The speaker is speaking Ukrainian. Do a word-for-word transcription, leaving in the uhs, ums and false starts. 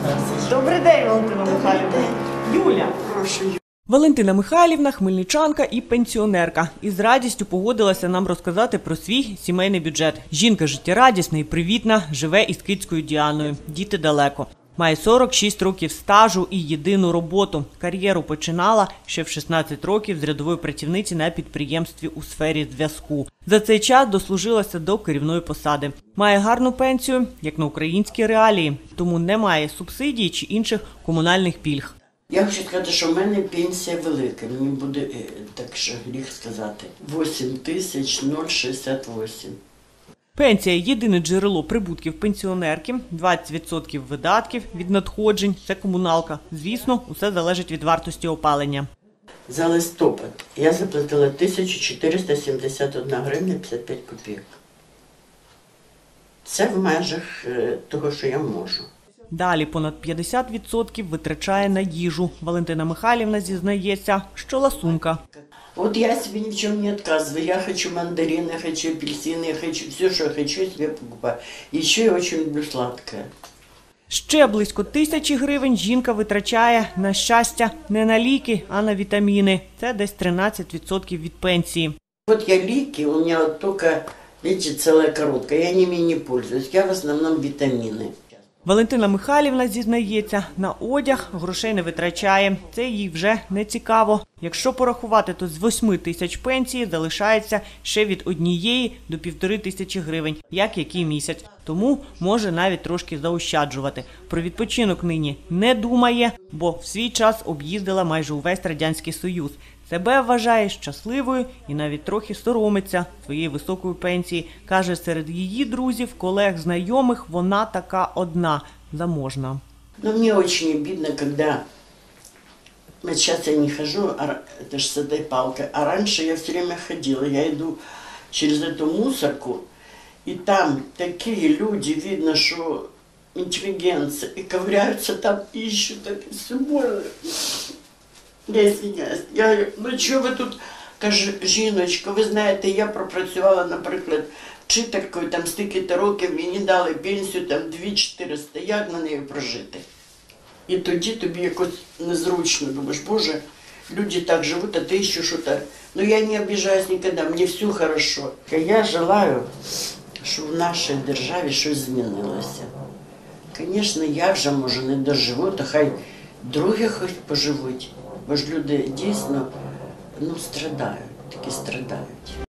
Добрий день, Валентина Михайлівна. Юля. Прошу. Валентина Михайлівна – хмельничанка і пенсіонерка. І з радістю погодилася нам розказати про свій сімейний бюджет. Жінка життєрадісна і привітна, живе із кицькою Діаною. Діти далеко. Має сорок шість років стажу і єдину роботу. Кар'єру починала ще в шістнадцять років з рядової працівниці на підприємстві у сфері зв'язку. За цей час дослужилася до керівної посади. Має гарну пенсію, як на українські реалії, тому немає субсидій чи інших комунальних пільг. Я хочу сказати, що в мене пенсія велика, мені буде, так що гріх сказати, вісім тисяч шістдесят вісім. Пенсія – єдине джерело прибутків пенсіонерки, двадцять відсотків видатків від надходжень – це комуналка. Звісно, усе залежить від вартості опалення. За листопад я заплатила тисячу чотириста сімдесят одна гривня п'ятдесят п'ять копійок. Це в межах того, що я можу. Далі понад п'ятдесят відсотків витрачає на їжу. Валентина Михайлівна зізнається, що ласунка. Вот я себе ни в чем не отказываю. Я хочу мандарины, я хочу апельсины, я хочу все, что я хочу, я себе покупаю. Еще я очень люблю сладкое. Ще близько тисячі гривень жінка витрачає, на щастя, не на ліки, а на вітаміни. Це десь тринадцять відсотків від пенсії. Вот я лики, у меня вот только, видите, целая коробка, я ними не пользуюсь. Я в основном витамины. Валентина Михайлівна зізнається, на одяг грошей не витрачає. Це їй вже не цікаво. Якщо порахувати, то з восьми тисяч пенсії залишається ще від однієї до півтори тисячі гривень, як який місяць. Тому може навіть трошки заощаджувати. Про відпочинок нині не думає, бо в свій час об'їздила майже увесь Радянський Союз. Себе вважає щасливою і навіть трохи соромиться своєї високої пенсії. Каже, серед її друзів, колег, знайомих вона така одна, заможна. Но мне очень обидно, когда... Сейчас я не хожу, это же с этой палкой, а раньше я все время ходила. Я иду через эту мусорку, и там такие люди, видно, что интеллигенция, и ковыряются там, ищут, так все больно. Я извиняюсь. Я говорю, ну чого ви тут, каже, жіночко, ви знаєте, я пропрацювала, наприклад, вчителькою, там стільки-то років, мені дали пенсію, там дві чотириста, як на неї прожити? І тоді тобі якось незручно, думаєш, боже, люди так живуть, а ти ще що-то. Ну я не обіжаюсь ніколи, мені все хорошо. Я желаю, щоб в нашій державі щось змінилося. Звісно, я вже, може, не доживу, то хай другі хоч поживуть. Бо ж люди дійсно, ну, страдають, такі страдають.